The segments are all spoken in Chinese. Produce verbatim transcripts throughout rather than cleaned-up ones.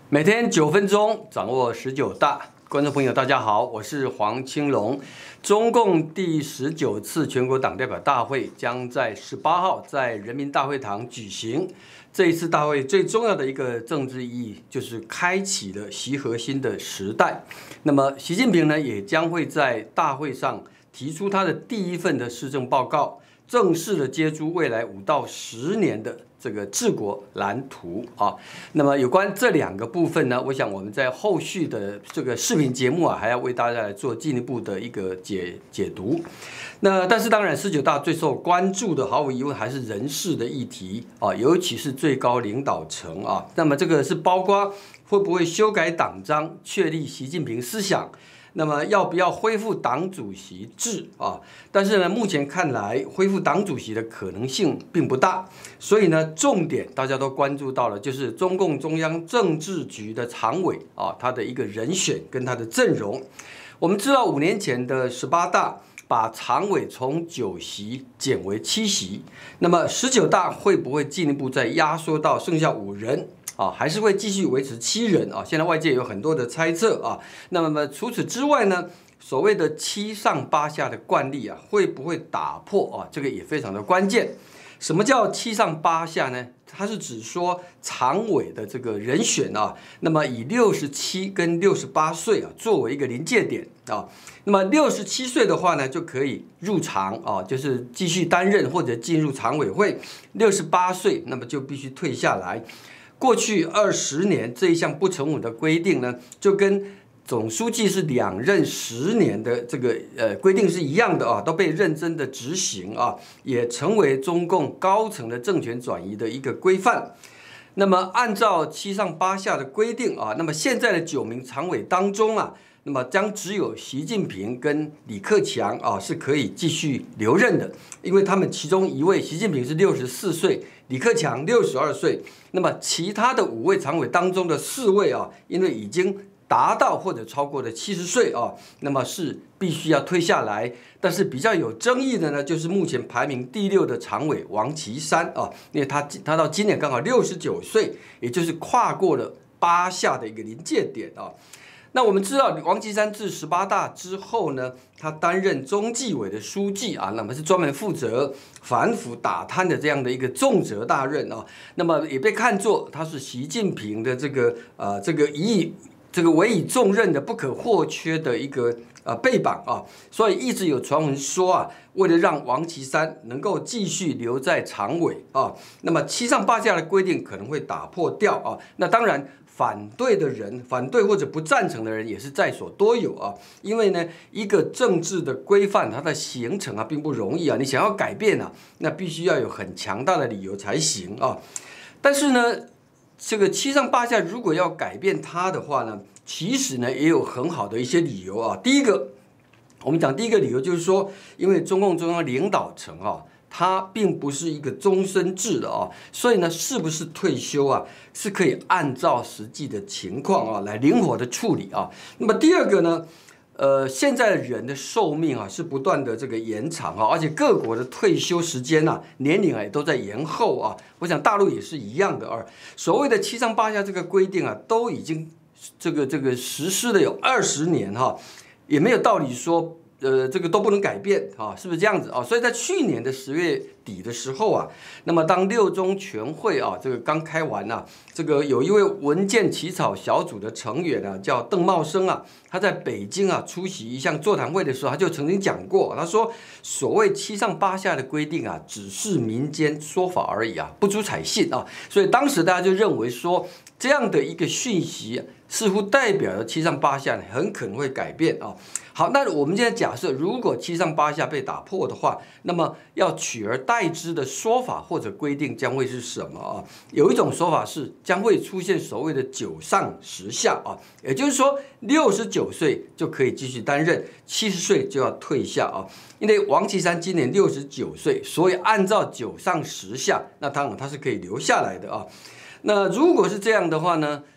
每天九分钟，掌握十九大。观众朋友，大家好，我是黄清龙。中共第十九次全国党代表大会将在十八号在人民大会堂举行。这一次大会最重要的一个政治意义，就是开启了习核心的时代。那么，习近平呢，也将会在大会上提出他的第一份的施政报告，正式的接触未来五到十年的这个治国蓝图啊。那么有关这两个部分呢，我想我们在后续的这个视频节目啊，还要为大家来做进一步的一个解解读。那但是当然，十九大最受关注的，毫无疑问还是人事的议题啊，尤其是最高领导层啊。那么这个是包括会不会修改党章，确立习近平思想。那么要不要恢复党主席制啊？但是呢，目前看来恢复党主席的可能性并不大，所以呢，重点大家都关注到了，就是中共中央政治局的常委啊，他的一个人选跟他的阵容。我们知道五年前的十八大把常委从九席减为七席，那么十九大会不会进一步再压缩到剩下五人？啊，还是会继续维持七人啊。现在外界有很多的猜测啊。那么除此之外呢，所谓的七上八下的惯例啊，会不会打破啊？这个也非常的关键。什么叫七上八下呢？它是指说常委的这个人选啊，那么以六十七跟六十八岁啊作为一个临界点啊。那么六十七岁的话呢，就可以入常啊，就是继续担任或者进入常委会。六十八岁，那么就必须退下来。过去二十年这一项不成文的规定呢，就跟总书记是两任十年的这个呃规定是一样的啊，都被认真的执行啊，也成为中共高层的政权转移的一个规范。那么按照七上八下的规定啊，那么现在的九名常委当中啊，那么将只有习近平跟李克强啊是可以继续留任的，因为他们其中一位习近平是六十四岁，李克强六十二岁，那么其他的五位常委当中的四位啊，因为已经达到或者超过了七十岁啊，那么是必须要退下来。但是比较有争议的呢，就是目前排名第六的常委王岐山啊，因为他他到今年刚好六十九岁，也就是跨过了八下的一个临界点啊。那我们知道，王岐山自十八大之后呢，他担任中纪委的书记啊，那么是专门负责反腐打贪的这样的一个重责大任啊。那么也被看作他是习近平的这个呃这个以以这个委以重任的不可或缺的一个呃背榜啊。所以一直有传闻说啊，为了让王岐山能够继续留在常委啊，那么七上八下的规定可能会打破掉啊。那当然。反对的人，反对或者不赞成的人也是在所多有啊。因为呢，一个政治的规范，它的形成啊，并不容易啊。你想要改变啊，那必须要有很强大的理由才行啊。但是呢，这个七上八下如果要改变它的话呢，其实呢也有很好的一些理由啊。第一个，我们讲第一个理由就是说，因为中共中央领导层啊。它并不是一个终身制的啊，所以呢，是不是退休啊，是可以按照实际的情况啊来灵活的处理啊。那么第二个呢，呃，现在的人的寿命啊是不断的这个延长啊，而且各国的退休时间啊年龄啊也都在延后啊。我想大陆也是一样的啊。所谓的七上八下这个规定啊，都已经这个这个实施了有二十年哈，也没有道理说。呃，这个都不能改变啊，是不是这样子啊？所以在去年的十月底的时候啊，那么当六中全会啊，这个刚开完啊，这个有一位文件起草小组的成员啊，叫邓茂生啊，他在北京啊出席一项座谈会的时候，他就曾经讲过，他说所谓七上八下的规定啊，只是民间说法而已啊，不足采信啊。所以当时大家就认为说，这样的一个讯息似乎代表了七上八下很可能会改变啊。好，那我们现在假设，如果七上八下被打破的话，那么要取而代之的说法或者规定将会是什么啊？有一种说法是将会出现所谓的九上十下啊，也就是说六十九岁就可以继续担任，七十岁就要退下啊。因为王岐山今年六十九岁，所以按照九上十下，那当然他是可以留下来的啊。那如果是这样的话呢？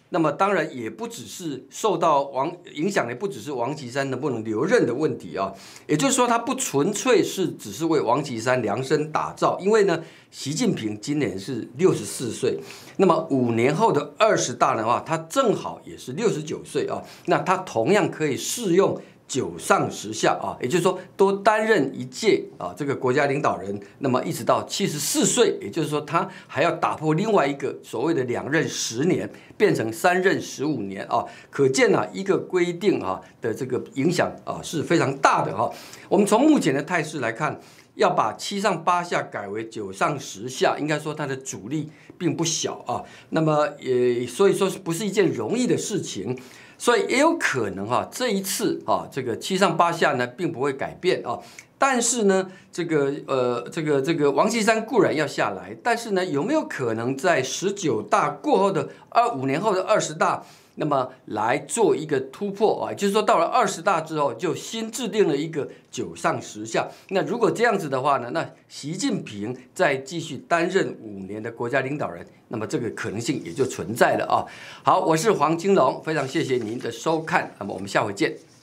那么当然也不只是受到王影响的，不只是王岐山能不能留任的问题啊。也就是说，他不纯粹是只是为王岐山量身打造，因为呢，习近平今年是六十四岁，那么五年后的二十大的话，他正好也是六十九岁啊，那他同样可以适用九上十下啊，也就是说多担任一届啊这个国家领导人，那么一直到七十四岁，也就是说他还要打破另外一个所谓的两任十年，变成三任十五年啊，可见啊一个规定啊的这个影响啊是非常大的哈。我们从目前的态势来看，要把七上八下改为九上十下，应该说它的阻力并不小啊。那么也所以说不是一件容易的事情。所以也有可能哈、啊，这一次啊，这个七上八下呢，并不会改变啊。但是呢，这个呃，这个这个王岐山固然要下来，但是呢，有没有可能在十九大过后的二五年后的二十大，那么来做一个突破啊？就是说，到了二十大之后，就新制定了一个九上十下。那如果这样子的话呢，那习近平再继续担任五年的国家领导人，那么这个可能性也就存在了啊。好，我是黄金龙，非常谢谢您的收看，那么我们下回见。